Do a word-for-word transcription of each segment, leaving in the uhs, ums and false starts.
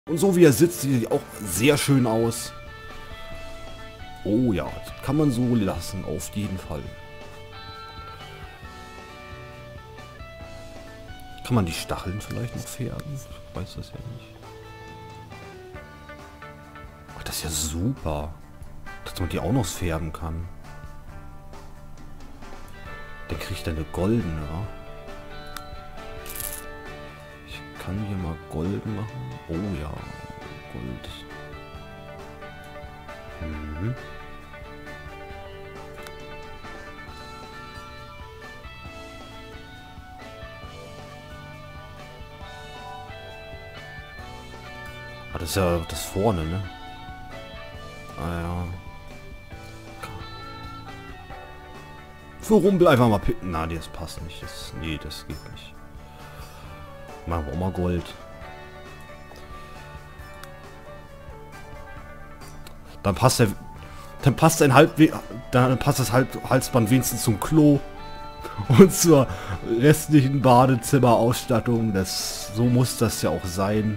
Und so wie er sitzt, sieht er auch sehr schön aus. Oh ja, kann man so lassen, auf jeden Fall. Kann man die Stacheln vielleicht noch färben? Ich weiß das ja nicht. Ach, das ist ja super. Dass man die auch noch färben kann. Dann kriegt er eine goldene, wa? Ich kann hier mal golden machen. Oh ja, Gold. Mhm. Ah, das ist ja das vorne, ne? Ah ja. Für Rumpel einfach mal picken. Na, das passt nicht. Das, nee, das geht nicht. Machen wir auch mal Gold. Dann passt der, dann passt ein Halb, dann passt das Halb Halsband wenigstens zum Klo und zur restlichen Badezimmerausstattung. Das, so muss das ja auch sein.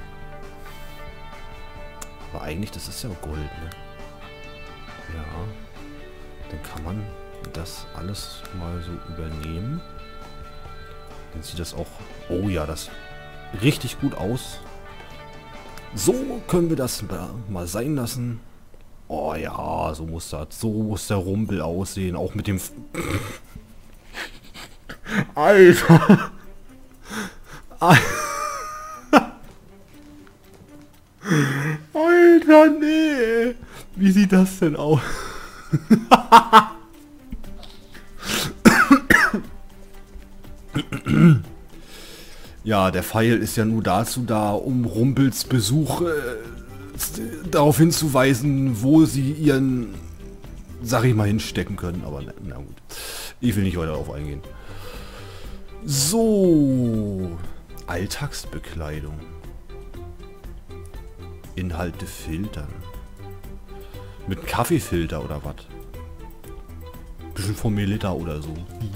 Aber eigentlich, das ist ja Gold, ne? Ja. Dann kann man das alles mal so übernehmen. Dann sieht das auch... Oh ja, das richtig gut aus. So können wir das mal sein lassen. Oh ja, so muss das, so muss der Rumpel aussehen. Auch mit dem... F Alter! Alter, nee! Wie sieht das denn aus? Ja, der Pfeil ist ja nur dazu da, um Rumpels Besuch äh, darauf hinzuweisen, wo sie ihren, sag ich mal, hinstecken können. Aber na, na gut, ich will nicht weiter darauf eingehen. So, Alltagsbekleidung. Inhalte filtern. Mit Kaffeefilter oder was? Bisschen von Melita oder so.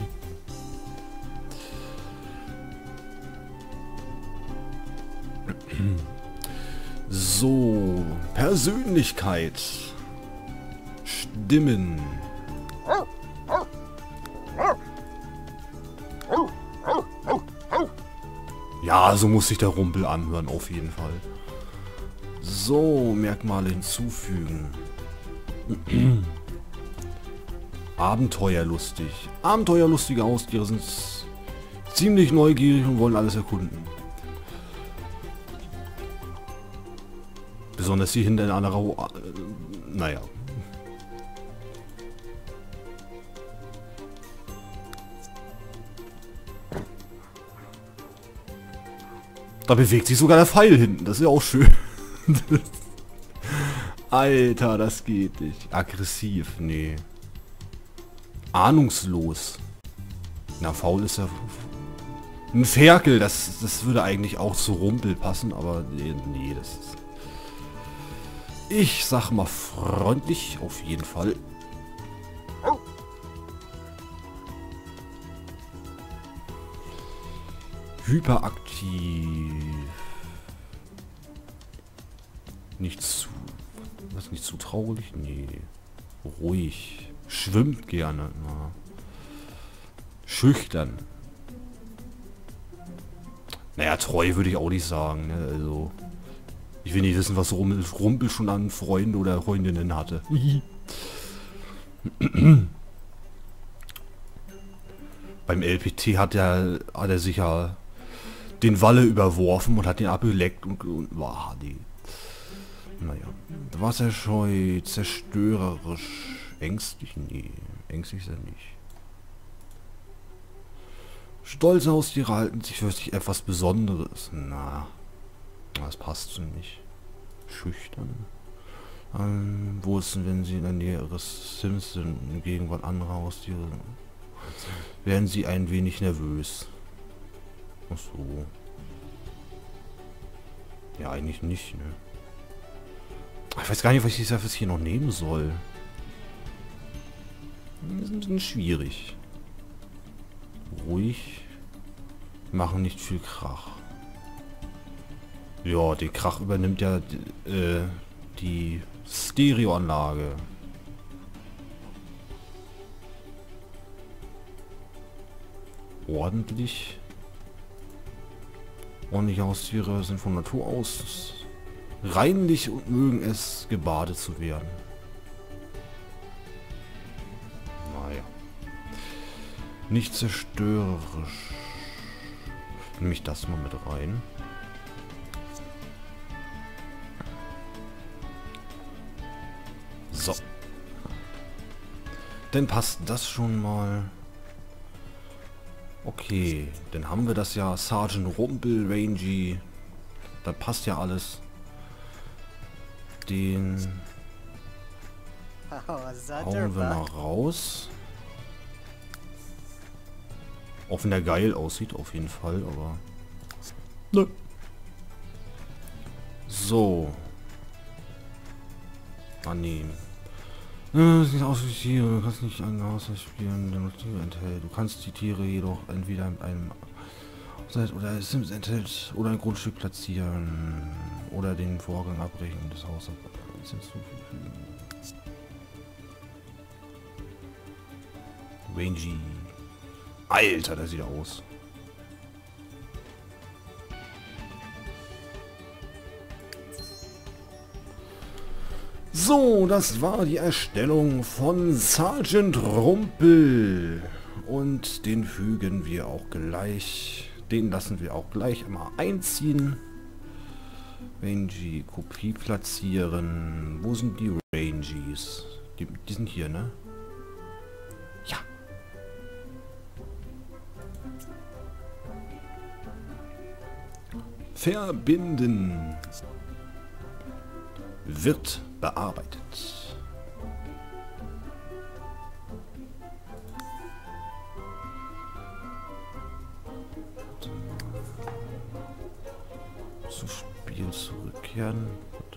So, Persönlichkeit. Stimmen. Ja, so muss sich der Rumpel anhören, auf jeden Fall. So, Merkmale hinzufügen. Abenteuerlustig. Abenteuerlustige Haustiere sind ziemlich neugierig und wollen alles erkunden. Besonders die hinter einer Rau... Äh, naja. Da bewegt sich sogar der Pfeil hinten. Das ist ja auch schön. Alter, das geht nicht. Aggressiv, nee. Ahnungslos. Na, faul ist ja... Ein Ferkel, das, das würde eigentlich auch zu Rumpel passen, aber nee, nee, das ist... Ich sag mal freundlich, auf jeden Fall. Hyperaktiv. Nicht zu... Was, nicht zu traurig? Nee. Ruhig. Schwimmt gerne. Na. Schüchtern. Naja, treu würde ich auch nicht sagen. Ne? Also... Ich will nicht wissen, was Rumpel, Rumpel schon an Freunde oder Freundinnen hatte. Beim L P T hat er, hat er sicher den Walle überworfen und hat ihn abgeleckt und, und wow, die. Naja. Wasserscheu, zerstörerisch, ängstlich? Nee, ängstlich ist er nicht. Stolze Haustiere halten sich für sich etwas Besonderes. Na. Das passt so nicht. Schüchtern. Ähm, wo ist denn, wenn sie in der Nähe ihres Sims sind, in Gegenwart anderer Haustiere, werden sie ein wenig nervös. Ach so. Ja, eigentlich nicht, ne? Ich weiß gar nicht, was ich das hier noch nehmen soll. Das ist ein bisschen schwierig. Ruhig. Machen nicht viel Krach. Ja, den Krach übernimmt ja äh, die Stereoanlage. Ordentlich. Ordentliche Haustiere sind von Natur aus reinlich und mögen es, gebadet zu werden. Naja. Nicht zerstörerisch. Nehme ich das mal mit rein. So. Dann passt das schon mal. Okay, dann haben wir das ja. Sergeant Rumpel, Rangy. Da passt ja alles. Den hauen wir mal raus. Auch wenn der geil aussieht, auf jeden Fall, aber... Nö. So. Annehmen. Das sieht aus wie Tiere. Du kannst nicht einen Haushalt spielen, der noch Tiere enthält. Du kannst die Tiere jedoch entweder mit einem oder Sims enthält oder ein Grundstück platzieren oder den Vorgang abbrechen und das Haus hinzufügen. Rangy. Alter, der sieht aus. So, das war die Erstellung von Sergeant Rumpel. Und den fügen wir auch gleich. Den lassen wir auch gleich immer einziehen. Rangy, Kopie platzieren. Wo sind die Rangys? Die, die sind hier, ne? Ja. Verbinden. Wird bearbeitet. Zum Spiel zurückkehren.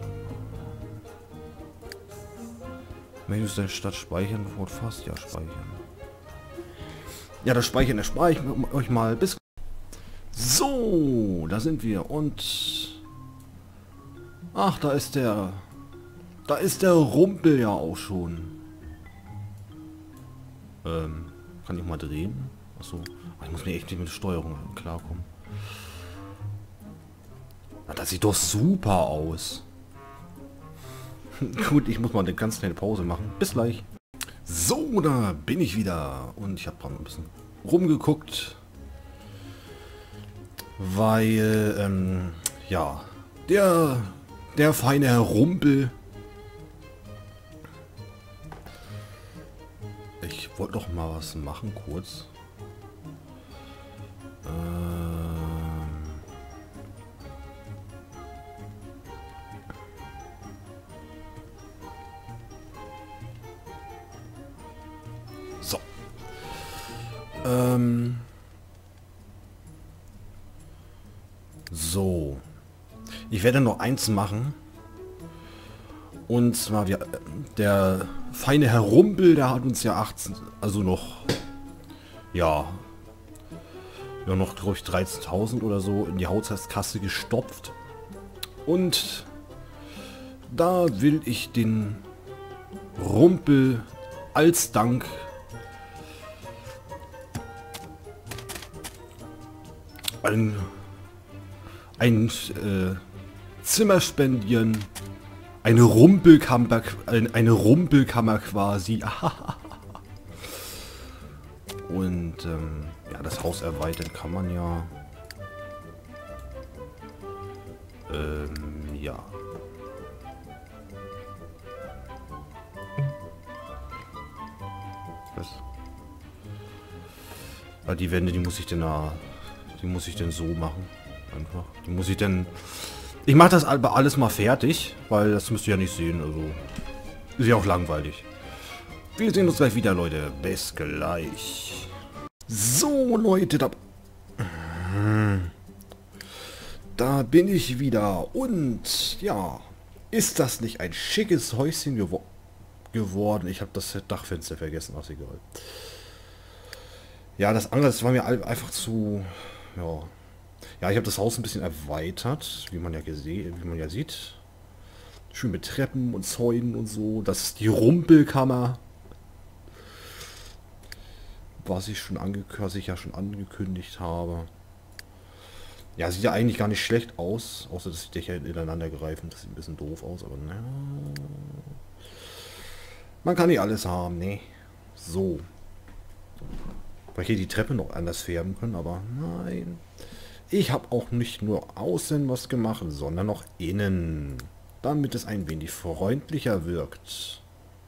Menüs der Stadt speichern, bevor du fast ja speichern. Ja, das Speichern erspare ich euch mal. Bis so, da sind wir und ach, da ist der da ist der Rumpel ja auch schon. Ähm, kann ich mal drehen? Achso, ich muss mir echt nicht mit Steuerung klarkommen. Na, das sieht doch super aus. Gut, ich muss mal eine ganz kleine Pause machen. Bis gleich. So, da bin ich wieder. Und ich habe gerade ein bisschen rumgeguckt. Weil, ähm, ja, der, der feine Herr Rumpel. Ich wollte doch mal was machen, kurz. Ähm... So. Ähm... So. Ich werde noch eins machen. Und zwar wir, der feine Herr Rumpel, der hat uns ja achtzehn, also noch, ja, ja noch, glaube ich, dreizehntausend oder so in die Haushaltskasse gestopft. Und da will ich den Rumpel als Dank ein, ein äh, Zimmer spendieren. Eine Rumpelkammer, eine Rumpelkammer quasi. Und ähm, ja, das Haus erweitern kann man ja. Ähm, ja. Was? Weil die Wände, die muss ich denn da, die muss ich denn so machen. Einfach. Die muss ich denn. Ich mache das aber alles mal fertig, weil das müsst ihr ja nicht sehen, also ist ja auch langweilig. Wir sehen uns gleich wieder, Leute. Bis gleich. So, Leute, da, da bin ich wieder. Und ja, ist das nicht ein schickes Häuschen gewo geworden? Ich habe das Dachfenster vergessen, ach egal. Ja, das andere, das war mir einfach zu, ja. Ja, ich habe das Haus ein bisschen erweitert, wie man ja gesehen, wie man ja sieht. Schön mit Treppen und Zäunen und so. Das ist die Rumpelkammer. Was ich schon ange was ich ja schon angekündigt habe. Ja, sieht ja eigentlich gar nicht schlecht aus, außer dass die Dächer ineinander greifen. Das sieht ein bisschen doof aus, aber naja. Man kann nicht alles haben, ne? So. Weil hier die Treppe noch anders färben können, aber nein. Ich habe auch nicht nur außen was gemacht, sondern auch innen. Damit es ein wenig freundlicher wirkt.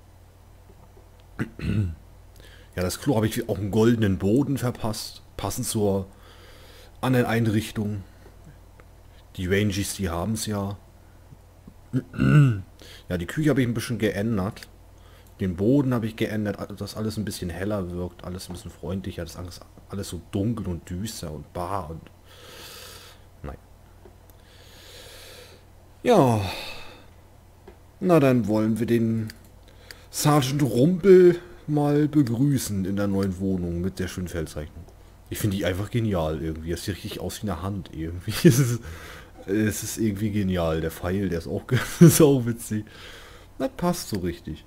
Ja, das Klo habe ich auch einen goldenen Boden verpasst. Passend zur anderen Einrichtung. Die Rangies, die haben es ja. Ja, die Küche habe ich ein bisschen geändert. Den Boden habe ich geändert, dass alles ein bisschen heller wirkt, alles ein bisschen freundlicher, das alles, alles so dunkel und düster und bar und... Nein. Ja. Na, dann wollen wir den Sergeant Rumpel mal begrüßen in der neuen Wohnung mit der schönen Feldzeichnung. Ich finde die einfach genial irgendwie. Das sieht richtig aus wie eine Hand irgendwie. Es ist, es ist irgendwie genial. Der Pfeil, der ist auch, ist auch witzig. Das passt so richtig.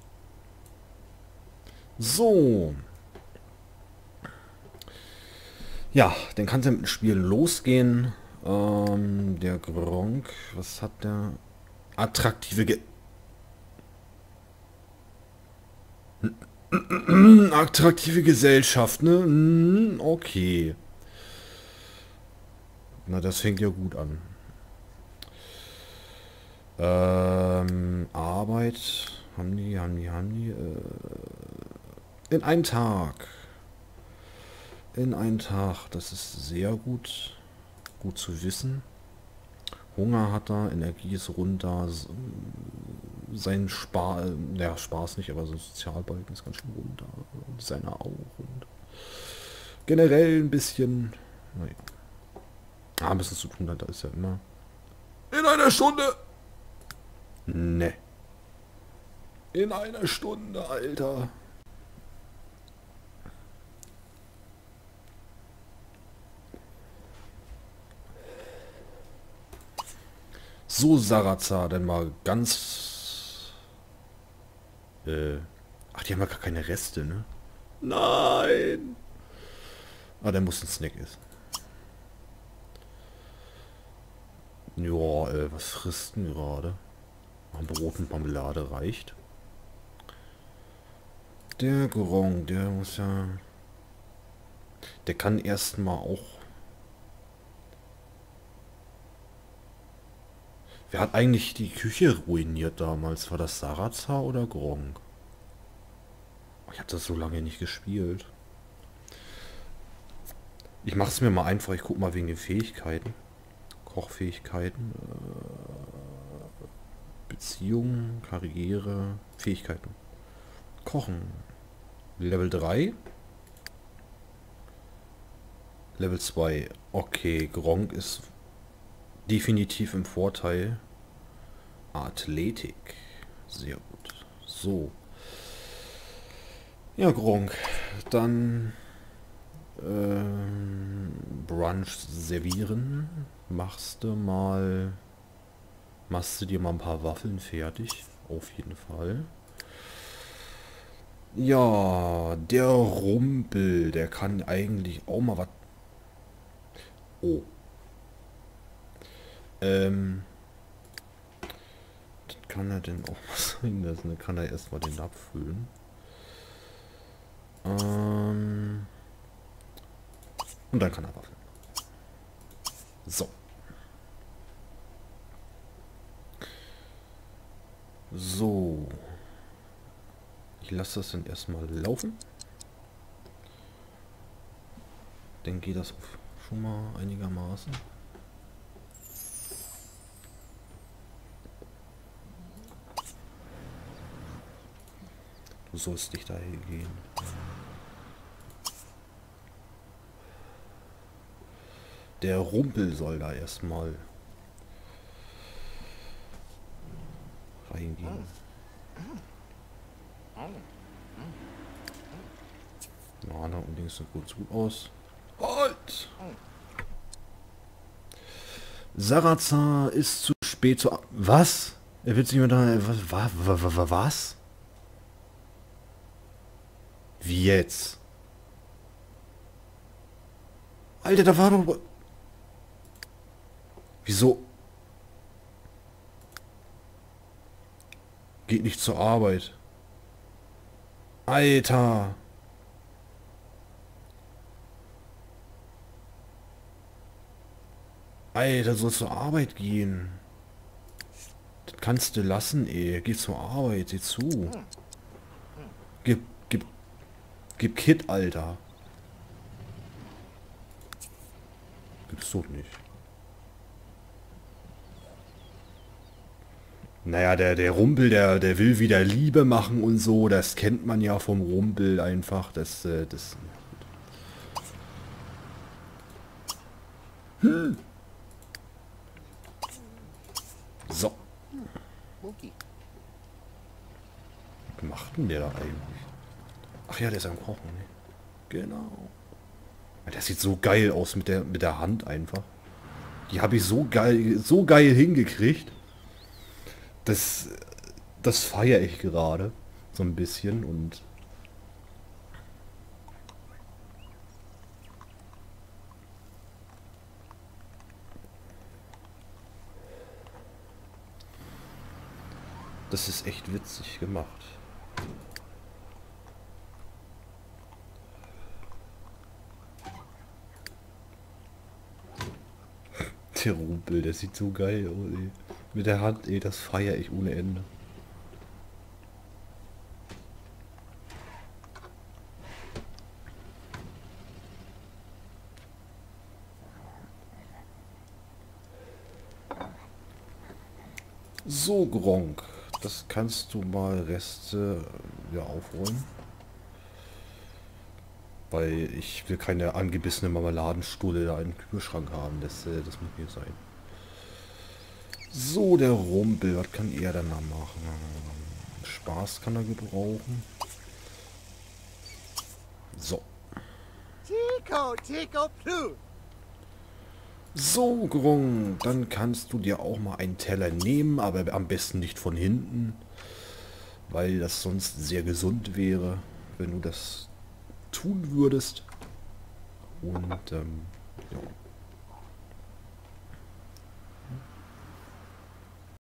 So. Ja, dann kann es ja mit dem Spiel losgehen. Ähm, der Gronk, was hat der? Attraktive Ge Attraktive Gesellschaft, ne? Okay. Na, das fängt ja gut an. Ähm, Arbeit. Haben die, haben die, haben die. Äh, in einen Tag. In einen Tag. Das ist sehr gut. Gut zu wissen. Hunger hat er, Energie ist runter. Sein Spaß, ja, Spaß nicht, aber sein Sozialbalken ist ganz schön runter. Und seiner auch. Und generell ein bisschen. Naja. Ah, ein bisschen zu tun hat, da ist ja immer. In einer Stunde! Ne. In einer Stunde, Alter. So, Sarazar, dann mal ganz... Äh... Ach, die haben ja gar keine Reste, ne? Nein! Ah, der muss ein Snack essen. Ja, äh, was frisst denn gerade? Ein Brot mit Marmelade reicht. Der Gronk, der muss ja... Der kann erstmal auch... Wer hat eigentlich die Küche ruiniert damals? War das Sarazar oder Gronk? Ich habe das so lange nicht gespielt. Ich mache es mir mal einfach. Ich gucke mal wegen den Fähigkeiten. Kochfähigkeiten. Äh, Beziehung, Karriere, Fähigkeiten. Kochen. Level drei. Level zwei. Okay, Gronk ist definitiv im Vorteil. Athletik. Sehr gut. So. Ja, Gronk. Dann ähm, Brunch servieren. Machst du mal... Machst du dir mal ein paar Waffeln fertig. Auf jeden Fall. Ja, der Rumpel, der kann eigentlich auch mal was... Oh. Ähm... Das kann er denn auch was sein lassen. Dann kann er erstmal den abfüllen. Ähm... Und dann kann er waffeln. So. So. Ich lasse das dann erstmal laufen. Dann geht das schon mal einigermaßen. Du sollst dich dahin gehen. Der Rumpel soll da erstmal reingehen. Na, da unbedingt so gut, gut aus. Halt! Sarazar ist zu spät zu... Was? Er wird sich nicht mehr da... Was? Was? Was? Wie jetzt? Alter, da war doch... Wieso? Geht nicht zur Arbeit. Alter. Alter, soll zur Arbeit gehen. Das kannst du lassen, ey. Geh zur Arbeit, sieh zu. Gib, gib, gib Kit, Alter. Gibt's doch nicht. Naja, der, der Rumpel, der, der will wieder Liebe machen und so. Das kennt man ja vom Rumpel einfach. Das, äh, das... Hm. So. Was macht denn der da eigentlich? Ach ja, der ist am Kochen, ne? Genau. Der sieht so geil aus mit der, mit der Hand einfach. Die habe ich so geil, so geil hingekriegt. Das, das feiere ich gerade. So ein bisschen und... Das ist echt witzig gemacht. Der Rumpel, der sieht so geil aus, ey. Mit der Hand, ey, das feiere ich ohne Ende. So, Gronk, das kannst du mal Reste ja aufräumen. Weil ich will keine angebissene Marmeladenstulle da im Kühlschrank haben. Das, äh, das muss hier sein. So, der Rumpel, was kann er denn da machen? Spaß kann er gebrauchen. So. Tico, Tico, Plu. So, Grung, dann kannst du dir auch mal einen Teller nehmen, aber am besten nicht von hinten, weil das sonst sehr gesund wäre, wenn du das tun würdest. Und, ähm, ja.